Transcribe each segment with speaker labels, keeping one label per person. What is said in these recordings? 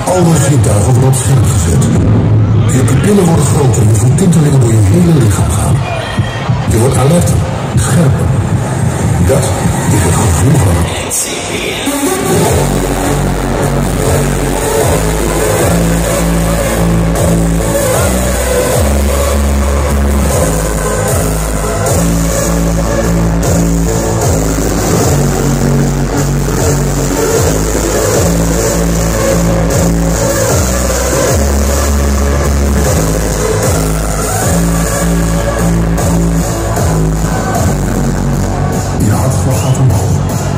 Speaker 1: Alle zintuigen worden op scherp gezet. Je pupillen worden groter en je voelt tintelingen door je hele lichaam gaan. Je wordt alerter, scherper. Dat is het gevoel van je hartslag gaat omhoog.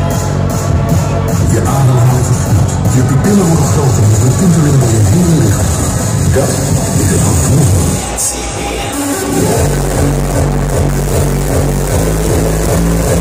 Speaker 1: Je ademhaling versnelt. Je pupillen worden groter en je voelt tintelingen door je hele lichaam gaan. Dat is het gevoel van